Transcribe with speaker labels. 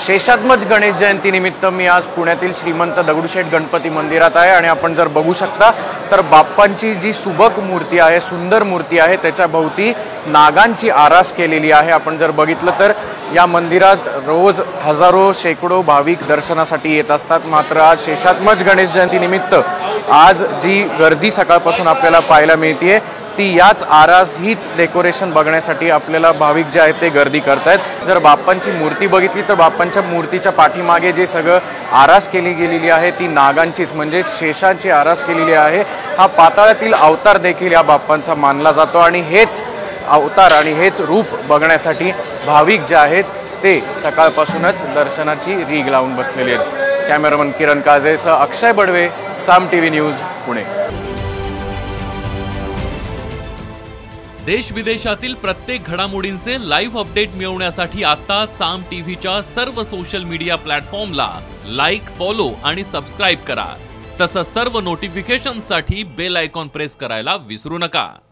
Speaker 1: शेषात्मज गणेश जयंती निमित्त मी आज पुण्यातील श्रीमंत दगडूशेठ गणपती मंदिरात आहे आणि आपण जर बघू शकता तर बाप्पांची जी सुबक मूर्ती आहे, सुंदर मूर्ती आहे, त्याच्या भोवती नागांची आरास केलेली आहे। आपण जर बघितलं तर या मंदिरात रोज हजारो शेकडो भाविक दर्शनासाठी येत असतात। मात्र आज शेषात्मज गणेश जयंती निमित्त आज जी गर्दी सकाळपासून आपल्याला पाहायला मिळते ती याच आरास हीच डेकोरेशन बघण्यासाठी आपल्याला भाविक जे आहेत ते गर्दी करतायत। जर बाप्पांची मूर्ती बघितली तर बाप्पांच्या मूर्तीच्या पाठीमागे जे सगळं आरास केली गेलेली आहे ती नागांचीच म्हणजे शेषांची आरास केलेली आहे। हा पाताळातील अवतार देखील या बाप्पांचा मानला जातो आणि हेच अवतार आणि हेच रूप बघण्यासाठी भाविक जे आहेत ते सकाळपासूनच दर्शनाची रीग लावून बसलेले आहेत। कॅमेरामन किरण काजेसह अक्षय बडवे, साम टीव्ही न्यूज, पुणे।
Speaker 2: देश विदेशातील प्रत्येक घडामोडींचे लाईव्ह अपडेट मिळवण्यासाठी आता साम टीव्हीच्या सर्व सोशल मीडिया प्लॅटफॉर्मला लाईक, फॉलो आणि सबस्क्राईब करा। तसंच सर्व नोटिफिकेशनसाठी बेल आयकॉन प्रेस करायला विसरू नका।